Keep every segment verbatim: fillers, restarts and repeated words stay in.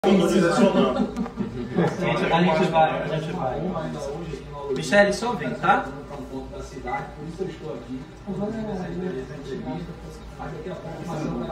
direcionando. Gente, a gente vai, a gente vai. Michele, só vem, tá? Da cidade, por isso eu estou aqui. Essa entrevista, mas daqui a pouco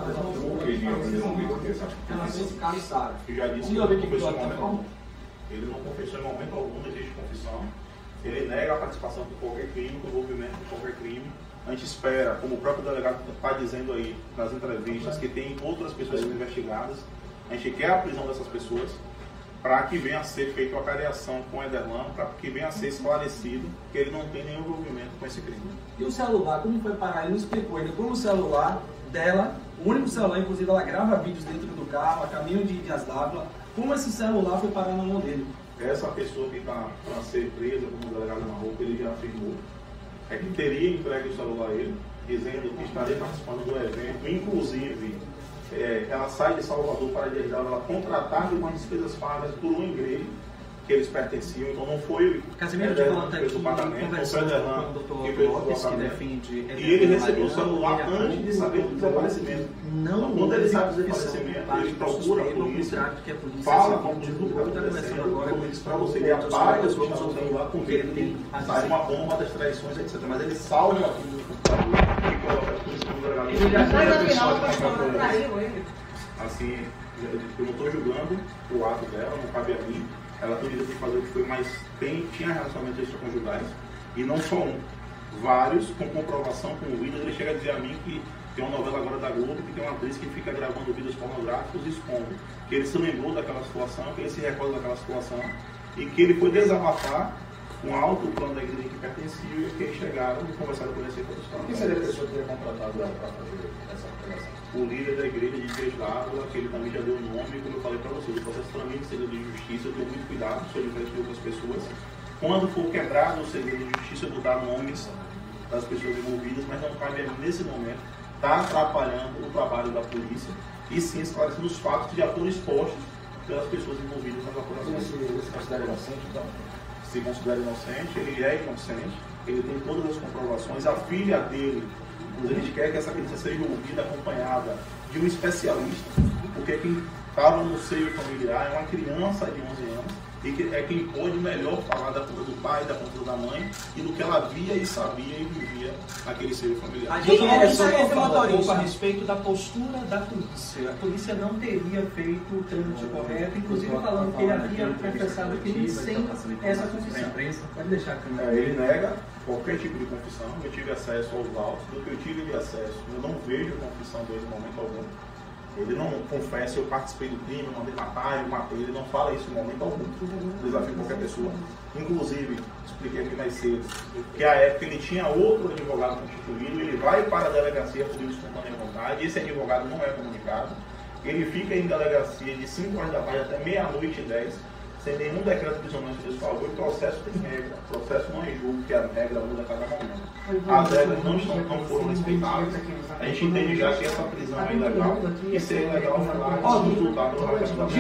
eu já disse que ele não confessou em momento algum. Ele não confessou em momento algum, não existe confissão. Ele nega a participação de qualquer crime, o envolvimento de qualquer crime. A gente espera, como o próprio delegado está dizendo aí nas entrevistas, que tem outras pessoas sendo investigadas. A gente quer a prisão dessas pessoas para que venha a ser feita a careação com o Ederlan, para que venha a ser esclarecido que ele não tem nenhum envolvimento com esse crime. E o celular, como foi parar? Ele não explicou ainda como o celular dela, o único celular, inclusive ela grava vídeos dentro do carro, a caminho de Dias d'Ávila, como esse celular foi parar na mão dele? Essa pessoa que está para ser presa, como o delegado Marroco, ele já afirmou, é que teria entregue o celular a ele, dizendo que estaria participando do evento, inclusive é, ela sai de Salvador para Dias d'Ávila, ela contratada com as despesas pagas por uma igreja que eles pertenciam, então não foi o Casimiro de volta aqui, conversando com o doutor Lopes, que defende... E ele recebeu o celular antes de saber do desaparecimento. Não, quando ele sabe do desaparecimento, ele procura a polícia, fala com o divulgador que está acontecendo agora, para você, ele apaga o celular com ele, sai uma bomba das traições, etcétera. Mas ele salva aquilo no computador e coloca a polícia no delegado. Ele já Mas afinal, a pessoa traiu ele. Assim, eu não estou julgando o ato dela, não cabe a mim. Ela tem direito de fazer o que foi, mas tem, tinha relacionamentos extraconjugais, e não só um, vários, com comprovação, com vídeos. Ele chega a dizer a mim que tem uma novela agora da Globo, que tem uma atriz que fica gravando vídeos pornográficos e expondo, que ele se lembrou daquela situação, que ele se recorda daquela situação, e que ele foi desabafar com alto plano da igreja que pertencia, e que eles chegaram e conversaram com ele essa questão. Quem seria a pessoa que teria contratado ela para fazer essa operação? O líder da igreja de Dias d'Ávila, que ele também já deu o nome, como eu falei para vocês, o processo para mim de segredo de justiça, eu tenho muito cuidado, sou diferente de outras pessoas. Quando for quebrado o segredo de justiça, eu vou dar nomes das pessoas envolvidas, mas não cabe a mim, nesse momento, estar atrapalhando o trabalho da polícia e sim esclarecendo os fatos que já foram expostos pelas pessoas envolvidas nas apurações. Ele se considera inocente, então? Se considera inocente, ele é inocente, ele tem todas as comprovações, a filha dele. A gente quer que essa criança seja ouvida, acompanhada de um especialista, porque quem estava no seio familiar é uma criança de onze anos e que é quem pode melhor falar da conta do pai, da conta da mãe e do que ela via e sabia e vivia naquele seio familiar. A gente conversou um pouco a respeito da postura da polícia. A polícia não teria feito o trâmite correto, inclusive falando que ele havia confessado que ele sem essa confissão. Pode deixar a câmera. É, ele nega qualquer tipo de confissão. Eu tive acesso aos autos, do que eu tive de acesso, eu não vejo confissão dele em momento algum. Ele não confessa, eu participei do crime, eu mandei matar, eu matei. Ele não fala isso em momento algum. Desafio qualquer pessoa. Inclusive, expliquei aqui mais cedo, que à época ele tinha outro advogado constituído, ele vai para a delegacia por livre espontânea vontade, esse advogado não é comunicado, ele fica em delegacia de cinco horas da tarde até meia-noite e dez, sem nenhum decreto prisional em desfavor, e o processo tem regra. O processo não é julgo, que a regra muda a cada momento. As regras não, estão, não foram respeitadas. A gente entende já que essa prisão é ilegal, e ser ilegal não é resultado do resto da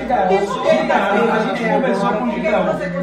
Gideon, a gente conversou com o Gideon.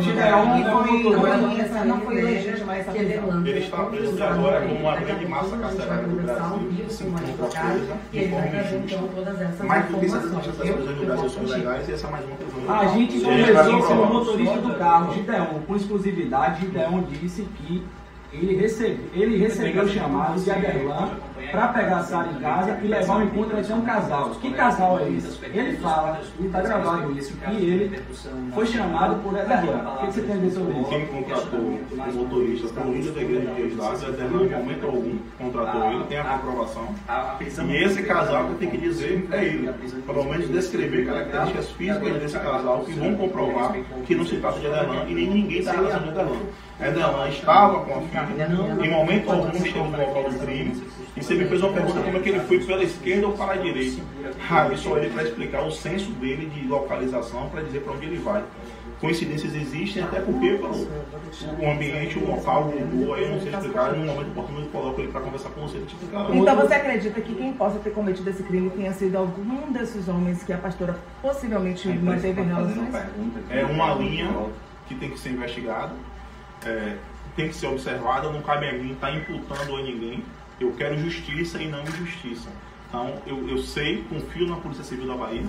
Gideon não foi legítima essa prisão. Ele está preso de agora como uma grande massa carcerária do Brasil, se encontra presa, de forma injusta. Mais do que sessenta por cento das prisões do Brasil são ilegais, e essa é mais uma prisão. A gente conversou com o motorista do carro, Gideon, com exclusividade. Gideon disse que ele recebeu, ele recebeu chamados de Ederlan para pegar a Sara em casa e levar ao encontro até um casal. Que casal é esse? Ele fala, e está gravado isso, que ele foi chamado por Ederlan. O que você tem a dizer sobre isso? Quem contratou o motorista foi o líder da igreja de Dias d'Ávila, Ederlan em momento algum contratou ele, tem a comprovação. E esse casal que tem que dizer é ele. Pelo menos descrever características físicas desse casal que vão comprovar que não se trata de Ederlan e nem ninguém está relacionado a Ederlan. Ederlan estava com a filha, em momento algum esteve no local do crime. E você me fez uma pergunta como é que ele foi pela esquerda ou para a direita. Ah, isso é ele para explicar o senso dele de localização, para dizer para onde ele vai. Coincidências existem, até porque o ambiente, o local, o aí eu não sei explicar, no momento oportuno eu coloco ele para conversar com você. Tipo, então você acredita que quem possa ter cometido esse crime tenha sido algum desses homens que a pastora possivelmente manteve relações? É uma linha que tem que ser investigada, é, tem que ser observada, não cabe a mim estar imputando a ninguém. Eu quero justiça e não injustiça. Então, eu, eu sei, confio na Polícia Civil da Bahia,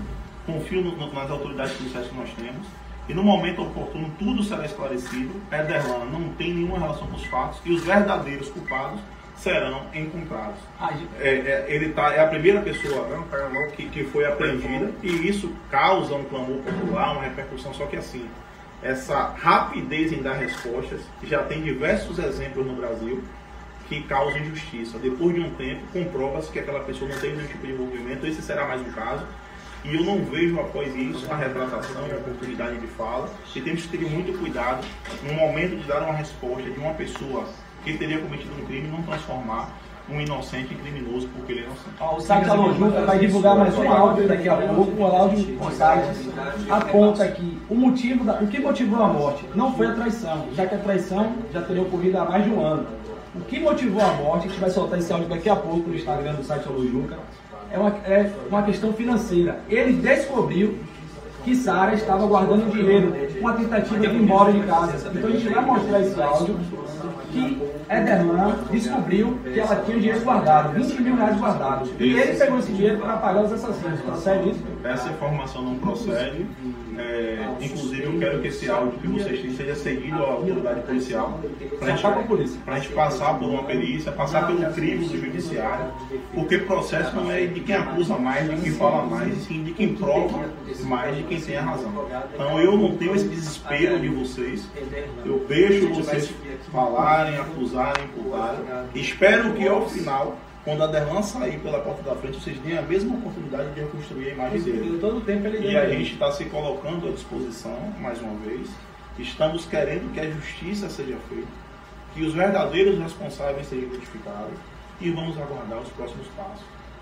confio no, no, nas autoridades policiais que nós temos, e no momento oportuno tudo será esclarecido. Ederlan não tem nenhuma relação com os fatos e os verdadeiros culpados serão encontrados. É, é, ele tá, é a primeira pessoa né, que, que foi apreendida, e isso causa um clamor popular, uma repercussão, só que assim, essa rapidez em dar respostas, já tem diversos exemplos no Brasil que causam injustiça. Depois de um tempo, comprova-se que aquela pessoa não tem nenhum tipo de envolvimento. Esse será mais um caso. E eu não vejo após isso a retratação, a oportunidade de fala. E temos que ter muito cuidado no momento de dar uma resposta de uma pessoa que teria cometido um crime, não transformar um inocente em criminoso porque ele é inocente. Ah, o site Alô Juca vai divulgar mais um áudio daqui a pouco. O áudio o site aponta que o motivo, da, o que motivou a morte não foi a traição, já que a traição já teria ocorrido há mais de um ano. O que motivou a morte, a gente vai soltar esse áudio daqui a pouco no Instagram do site Alô Juca, é uma, é uma questão financeira. Ele descobriu que Sara estava guardando dinheiro, uma tentativa de ir embora de casa. Então a gente vai mostrar esse áudio que Ederlan descobriu que ela tinha o dinheiro guardado, vinte mil reais guardados. E ele pegou esse dinheiro para pagar os assassinos. Procede isso? Essa informação não procede. É, inclusive eu quero que esse áudio que vocês têm seja seguido à autoridade policial para a gente, gente passar por uma perícia, passar pelo crivo do judiciário, porque o processo não é de quem acusa mais, de quem fala mais, e sim de quem prova mais, de quem tem a razão. Então eu não tenho esse desespero de vocês, eu deixo vocês falarem, acusarem, imputarem, espero que ao final, quando a Ederlan sair pela porta da frente, vocês tenham a mesma oportunidade de reconstruir a imagem dele. Todo tempo ele e a gente está se colocando à disposição, mais uma vez. Estamos querendo que a justiça seja feita, que os verdadeiros responsáveis sejam identificados, e vamos aguardar os próximos passos.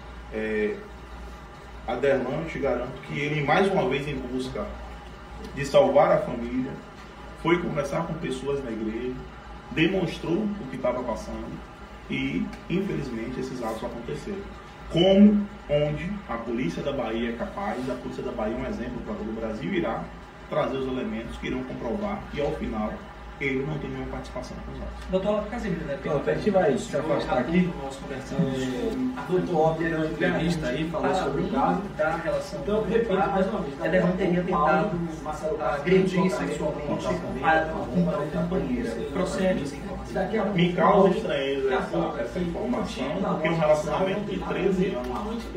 É, Ederlan, eu te garanto que ele, mais uma vez, em busca de salvar a família, foi conversar com pessoas na igreja, demonstrou o que estava passando, e, infelizmente, esses atos aconteceram. Como, onde a polícia da Bahia é capaz, a polícia da Bahia é um exemplo para todo o Brasil, irá trazer os elementos que irão comprovar que, ao final, ele não tem nenhuma participação com os atos. Doutor Casimiro, né? A gente vai se afastar aqui. Nós conversamos A doutor Otto deu uma entrevista aí, falou sobre o caso. Da relação. Então, repito mais uma vez. Ela não teria tentado agredir sexualmente a companheira. Procede essa informação. Me causa estranheza essa, essa informação, porque um relacionamento de treze anos,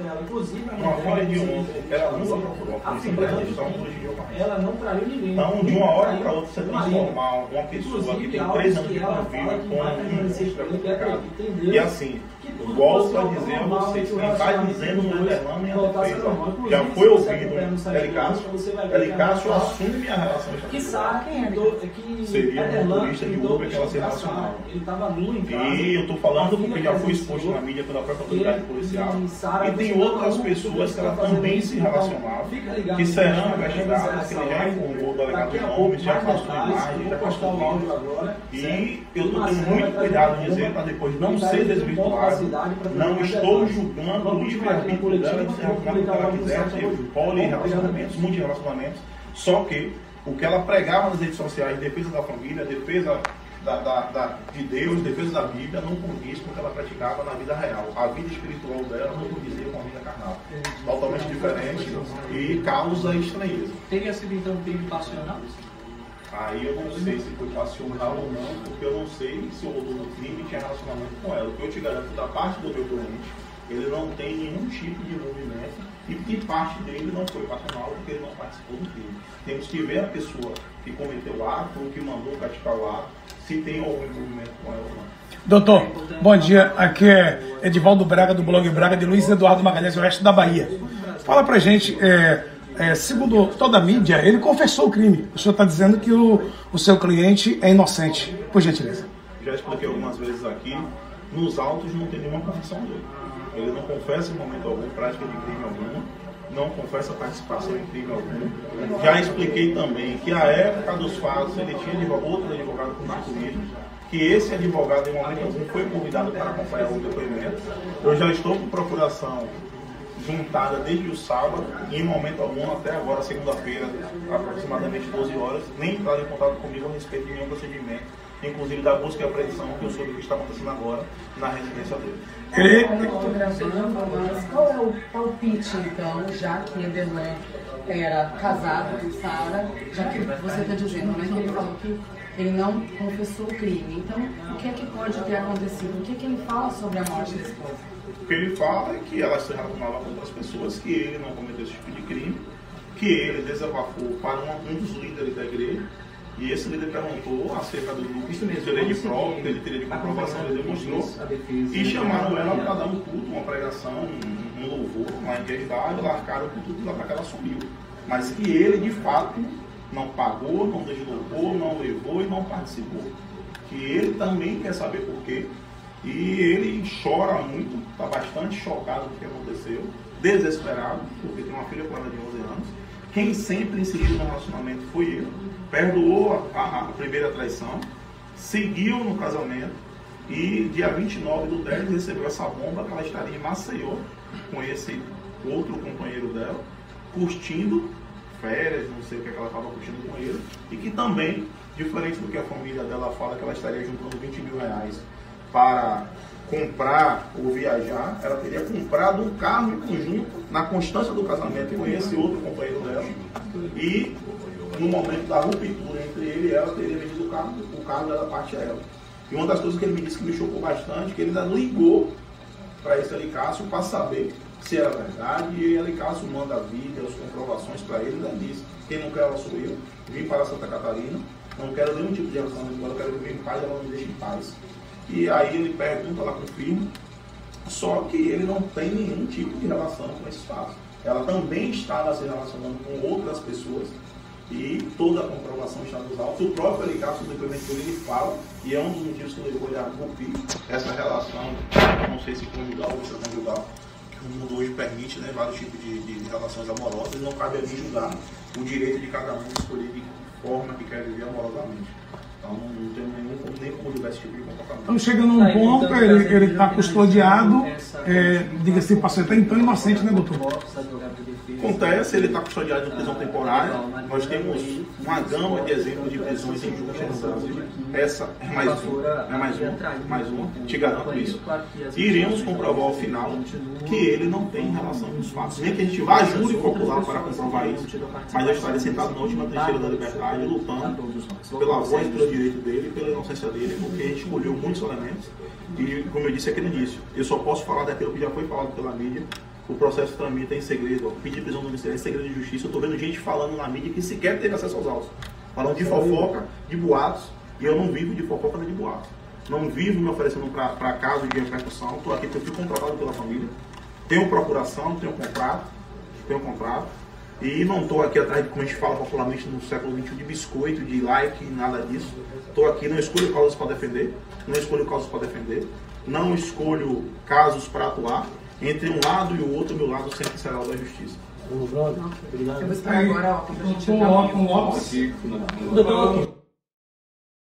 uma filha de um, ela nunca procurou a polícia para registrar um prejudicial. Ela não traiu ninguém. Então, de uma hora para outra, você transformar uma pessoa que tem três anos de convívio com um monstro é complicado. E assim, volto a dizer a vocês, quem está dizendo no Ederlan nem a defesa, já foi ouvido L. Cássio. L. Cássio assume a relação estabelecida. Seria um motorista de Uber que ela se relacionava. E eu estou falando porque já foi exposto na mídia pela própria autoridade policial. E tem outras pessoas que ela também se relacionavam, que serão investigadas, que ele já informou o delegado de nomes, já passou imagem, já passou vídeo. E eu estou tendo muito cuidado de dizer para depois não ser desvirtuado. Não estou julgando o livre-arbítrio dela de se relacionar com o que ela quiser, ter poli-relacionamentos, multi-relacionamentos, só que o que ela pregava nas redes sociais, defesa da família, defesa da, da, da, de Deus, defesa da Bíblia, não condiz com o que ela praticava na vida real. A vida espiritual dela não condizia com a vida carnal. Totalmente diferente e causa estranheza. Teria sido então um crime passional? Aí eu não sei se foi passional ou não, porque eu não sei se o autor do crime tinha relacionamento com ela. O que eu te garanto, da parte do meu cliente, ele não tem nenhum tipo de envolvimento e de parte dele não foi passional porque ele não participou do crime. Temos que ver a pessoa que cometeu o ato ou que mandou praticar o ato, se tem algum envolvimento com ela ou não. Doutor, bom dia. Aqui é Edivaldo Braga, do blog Braga, de Luiz Eduardo Magalhães, o resto da Bahia. Fala pra gente, é, é, segundo toda a mídia, ele confessou o crime. O senhor está dizendo que o, o seu cliente é inocente. Por gentileza. Já expliquei algumas vezes aqui, nos autos não tem nenhuma confissão dele. Ele não confessa em momento algum prática de crime algum, não confessa participação em crime algum. Já expliquei também que a época dos fatos ele tinha outro advogado com narcotismo, que esse advogado em momento algum foi convidado para acompanhar o depoimento. Eu já estou com procuração juntada desde o sábado e em momento algum até agora, segunda-feira, aproximadamente doze horas, nem entraram em contato comigo a respeito de nenhum procedimento, inclusive da busca e apreensão que eu soube que está acontecendo agora na residência dele. Eu não estou gravando, mas qual é o palpite, então, já que Ederlan era casado com Sara, já que você está dizendo, né, que ele falou que ele não confessou o crime. Então, o que é que pode ter acontecido? O que é que ele fala sobre a morte da esposa? O que ele fala é que ela se relacionava com outras pessoas, que ele não cometeu esse tipo de crime, que ele desabafou para um, um dos líderes da igreja, e esse líder perguntou acerca do lucro, teria de prova, que ele teria de comprovação, ele demonstrou, e chamaram ela para dar um culto, uma pregação, um, um louvor, lá em Verdade, largaram o culto lá para que ela sumiu. Mas que ele, de fato, não pagou, não deslocou, não levou e não participou. Que ele também quer saber por quê. E ele chora muito, está bastante chocado com o que aconteceu, desesperado, porque tem uma filha com ela de onze anos. Quem sempre insistiu no relacionamento foi ele. Perdoou a, a, a primeira traição, seguiu no casamento e dia vinte e nove do dez recebeu essa bomba que ela estaria em Maceió com esse outro companheiro dela, curtindo férias, não sei o que ela estava curtindo com ele, e que também, diferente do que a família dela fala, que ela estaria juntando vinte mil reais para comprar ou viajar, ela teria comprado um carro em conjunto na constância do casamento com esse outro companheiro dela, e no momento da ruptura entre ele e ela, teria vendido o carro, o carro dela parte a ela. E uma das coisas que ele me disse que me chocou bastante, que ele ainda ligou para esse Alicácio para saber se era verdade, e Alicácio manda vídeos, comprovações para ele, ainda disse: quem não quer ela sou eu, vim para Santa Catarina, não quero nenhum tipo de relacionamento, eu quero viver em paz, ela me deixa em paz. E aí ele pergunta, ela confirma, só que ele não tem nenhum tipo de relação com esse fato. Ela também estava se relacionando com outras pessoas e toda a comprovação está nos autos. O próprio Alicácio, no depoimento dele, ele fala, e é um dos motivos que levou ele a romper essa relação, não sei se conjugal ou extraconjugal, que o mundo hoje permite, né, vários tipos de, de, de relações amorosas, e não cabe a mim julgar o direito de cada um escolher de forma que quer viver amorosamente. Então não tenho nenhum, nem como julgar esse tipo de comportamento. Então chega num Tá, ponto, então, ele está custodiado, é, diga-se, passou até então inocente, né, doutor? Acontece, ele está custodiado em prisão temporária. Nós temos uma gama de exemplos de prisões injustas no Brasil. Essa é mais uma, é mais uma, mais uma, te garanto isso. E iremos comprovar ao final que ele não tem relação com os fatos. Nem que a gente vá a júri popular para comprovar isso, mas eu estarei sentado na última trincheira da liberdade, lutando pela voz e pelo direito dele e pela inocência dele, porque a gente escolheu muitos elementos. E, como eu disse aqui no início, eu só posso falar daquilo que já foi falado pela mídia. O processo tramita em segredo, ó, pedir prisão domiciliar em segredo de justiça. Eu estou vendo gente falando na mídia que sequer teve acesso aos autos. Falando de fofoca, de boatos, e eu não vivo de fofoca nem de boatos. Não vivo me oferecendo para casos de repercussão. Estou aqui porque eu fui contratado pela família. Tenho procuração, tenho contrato, tenho contrato. E não estou aqui atrás de, como a gente fala popularmente no século vinte e um, de biscoito, de like, nada disso. Estou aqui, não escolho causas para defender, não escolho causas para defender, não escolho casos para atuar. Entre um lado e o outro, o meu lado sempre será o da justiça. Eu vou esperar agora, ó, quando a gente chegar Um Lopes.